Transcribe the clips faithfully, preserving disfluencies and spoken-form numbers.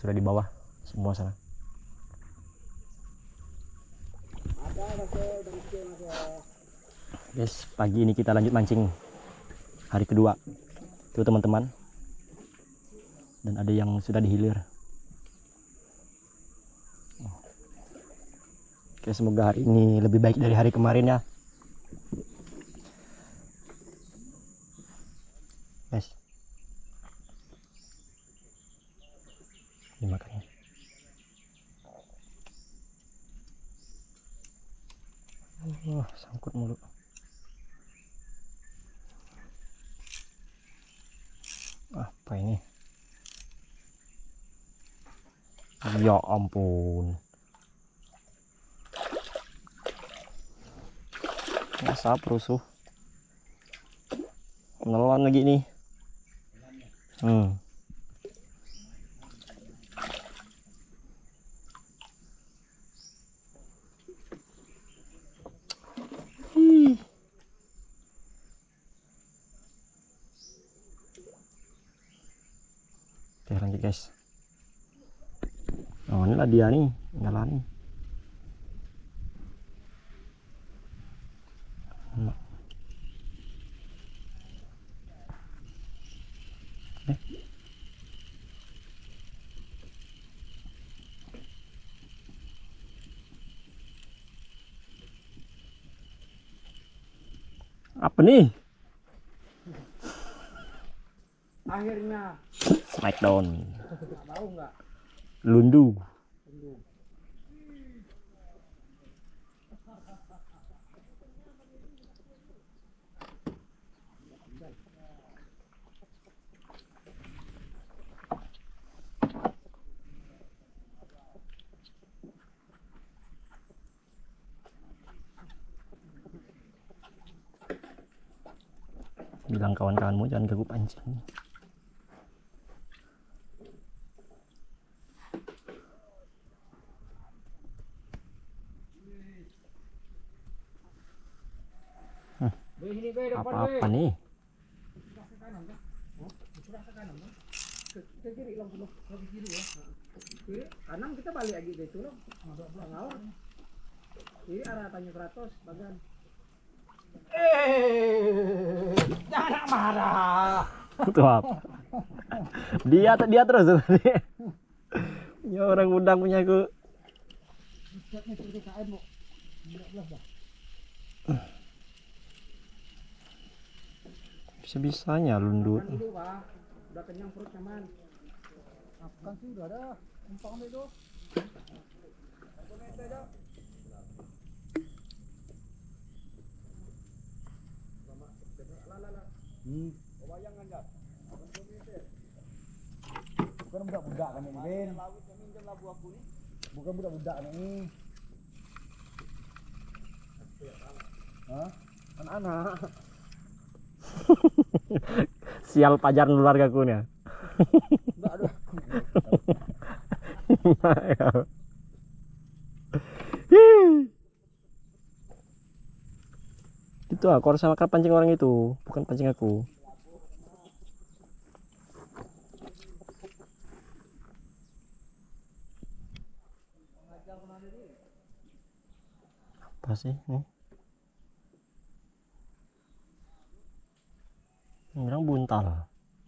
sudah di bawah semua sana. Guys, pagi ini kita lanjut mancing hari kedua tuh teman-teman, dan ada yang sudah dihilir. Oke, semoga hari ini lebih baik dari hari kemarin ya guys. Ini makanya oh, sangkut mulu. Apa ini? Ya ampun. Masa perusuh. Menelan lagi nih. Hmm. Hii. Oke, lanjut guys. Oh, inilah dia nih, nyala nih. Hmm. Eh. Apa nih? Akhirnya Smackdown. tahu nggak? Lundu. Bilang kawan-kawanmu jangan ganggu pancing. Apa-apa nih? Ke kiri lang dulu, ke kiri ya. Kiri, kanan kita balik aja gitu loh. Ngawur. Kiri arah Tanjung Kratos, bagian. Eh, jangan marah. Itu apa? Dia dia terus tadi. Ya orang undang punya aku. Bisa-bisanya lundut. Makan dulu, Pak. Udah kenyang perut nyaman. Makan sih udah ada. Numpang deh tuh. Hmm. Bukan budak-budak kan ini, Ben. Bukan budak-budak kan ini. Hah? Anak-anak. Sial pajar keluarga ku nih. Enggak ada. Itu aku harus sama pancing orang itu, bukan pancing aku. Apa sih nih? Bilang buntal.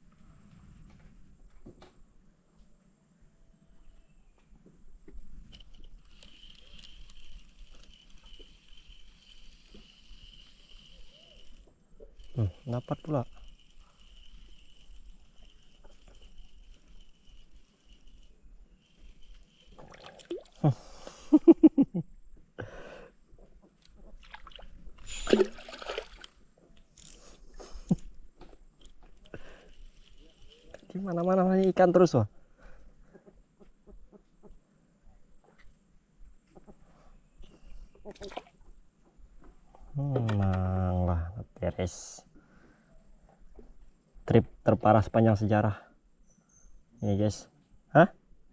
Hmm, dapat pula. Gimana-mana hanya ikan terus wah. Menang lah, beres. Trip terparah sepanjang sejarah. Ini guys. Hah?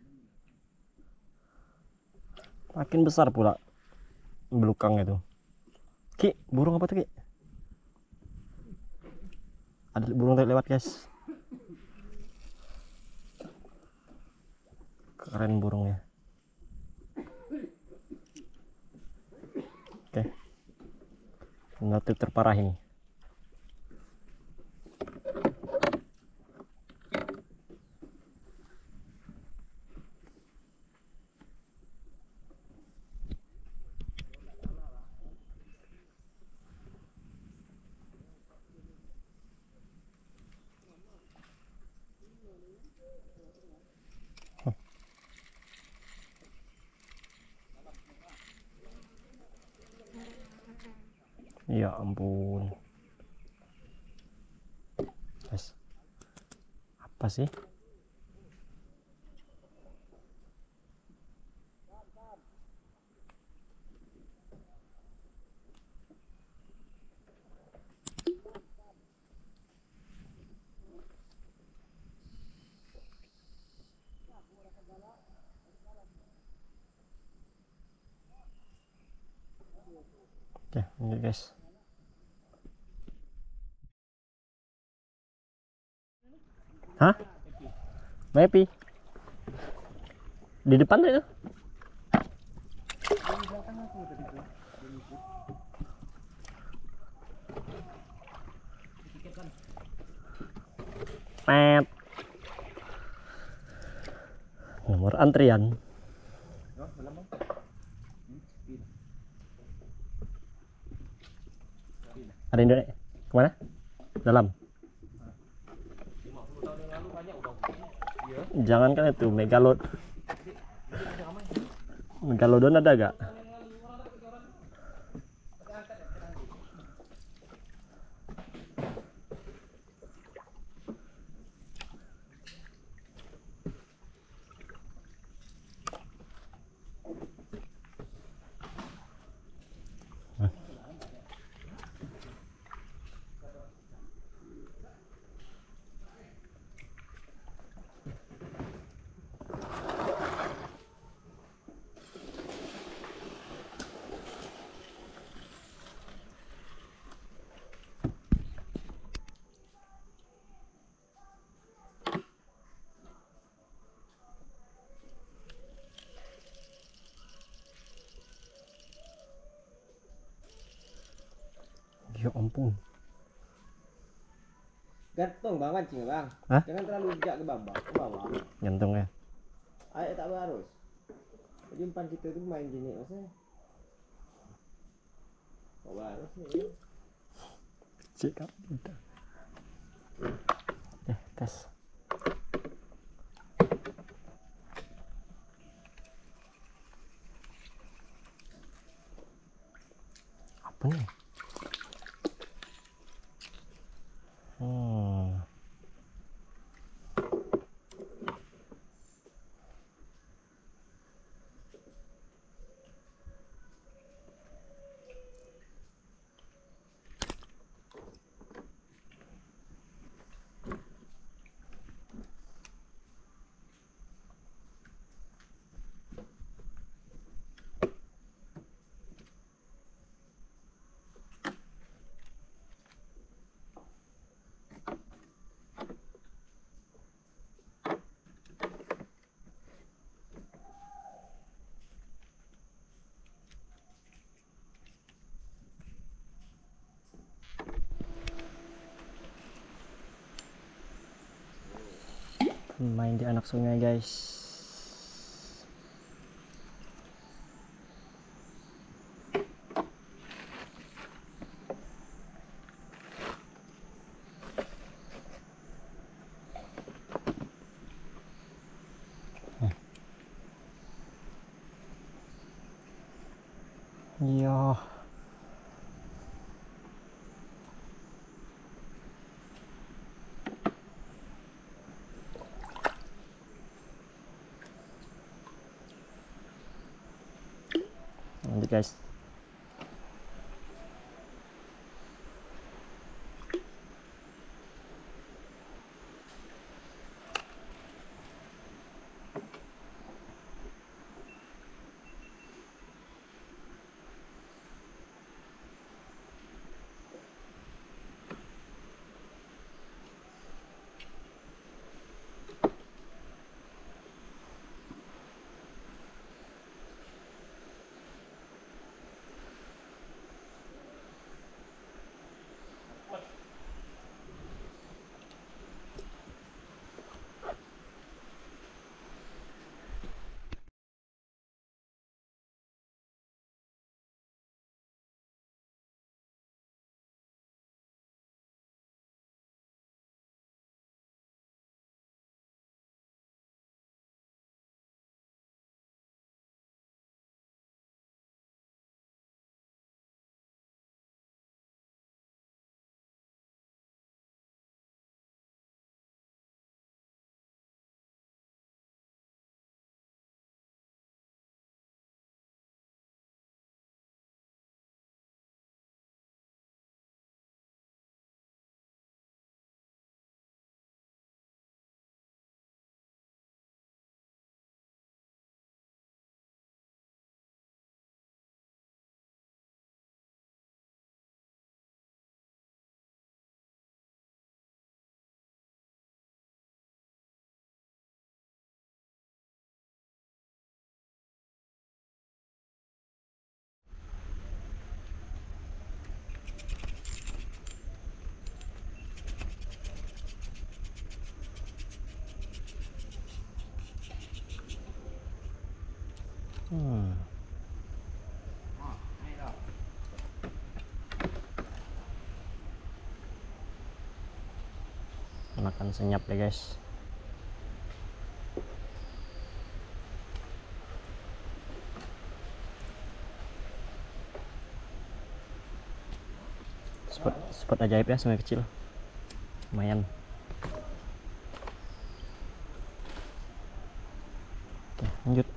Makin besar pula belukang itu. Ki, burung apa tuh Ki? Ada burung tadi lewat guys. Keren burungnya. Oke, notif terparah ini. Ya ampun, guys, apa sih? Oke, ini guys. Hah? Mepi? Di depan tuh itu? Pet. Nomor antrian. Ada Indonesia. Kemana? Dalam. Jangankan itu, megalod megalodon ada gak? Ya ampun. Gantung bang mancing bang. Hah? Jangan terlalu jauh ke bawah, ke bawah. Gantung ya. Ayo tak harus. Jumpan kita tuh main gini maksudnya. Kok harus nih? Cek up kita. Eh, tes. Apa nih? Hmm. Main di anak sungai guys. Iya. Lanjut guys. Hmm. Makan senyap deh guys. Spot, spot ajaib ya, sungai kecil. Lumayan. Oke, lanjut.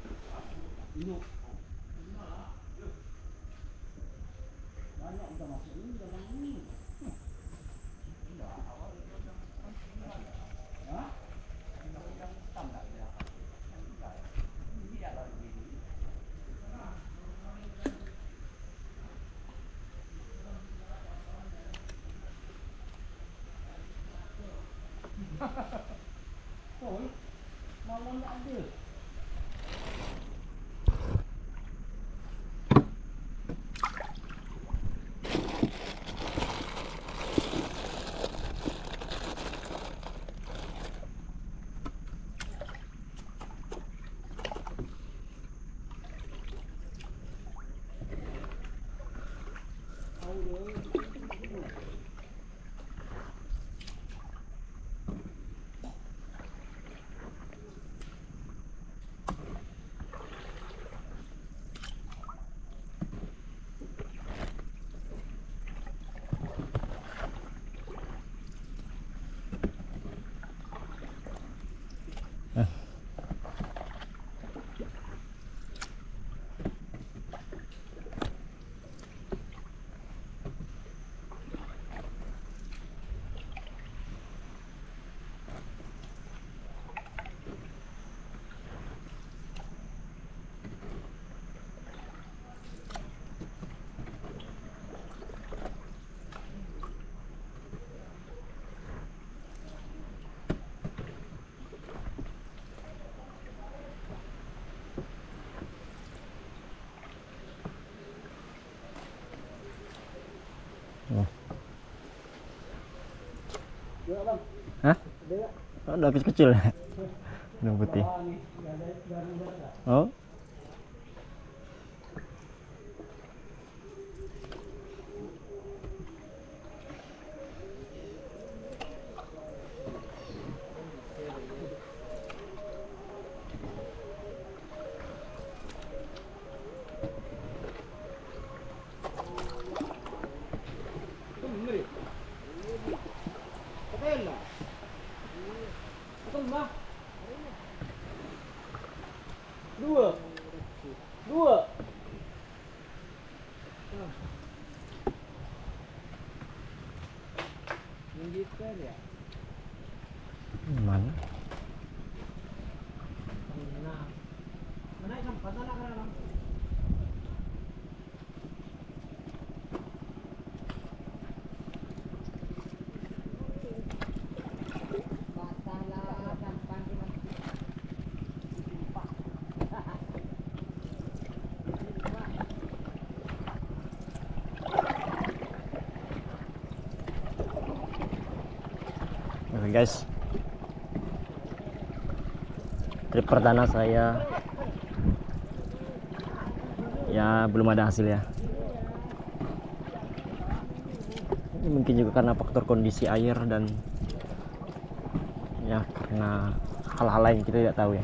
Hah? Oh, udah kecil ya? Udang putih. Oh. Dua, dua. Menggiter ya. Mana? Nah, mana yang kata nak kerana? Oke guys, trip perdana saya ya belum ada hasil ya. Ini mungkin juga karena faktor kondisi air dan ya karena hal-hal lain kita tidak tahu ya.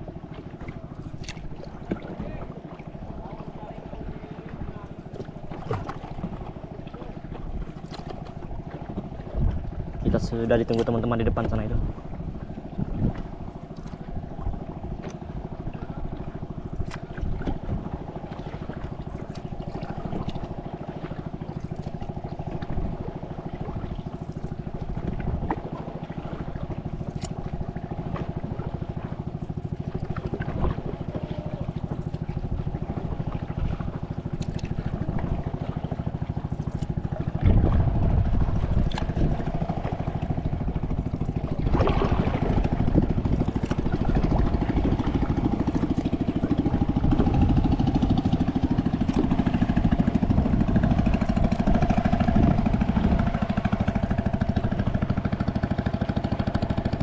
Kita sudah ditunggu teman-teman di depan sana itu.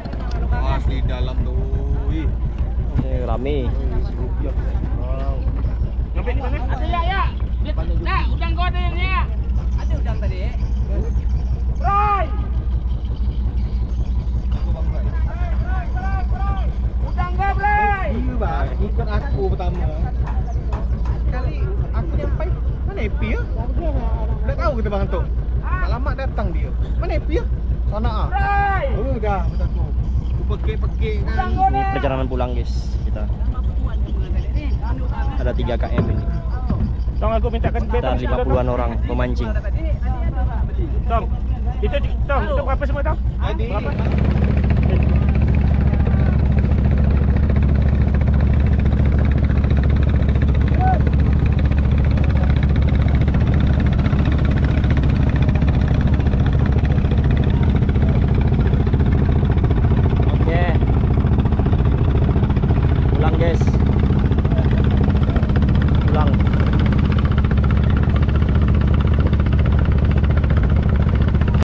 Di dalam tuh, wih, Ini rame. wow. Dompet di mana? Ada ya ya. Nah, udang kau ada ini ya. Ada udang tadi. Bray. Udang kau Bray. Iya bang, ikut aku pertama. Kali aku nyampai, mana Epi ya? Udah tahu kita bang Antok. Tak lama datang dia. Mana Epi ya? Sana ah. Bray. Oh dah, betul aku. Aku pekik-pekik kan. Ini perjalanan pulang guys kita. Ada tiga kilometer ini. Tong aku mintakan Sekitar lima puluhan orang memancing. Tong. Itu Tong, itu berapa semua Tong? Jadi, Berapa? Oke. Pulang guys. Pulang.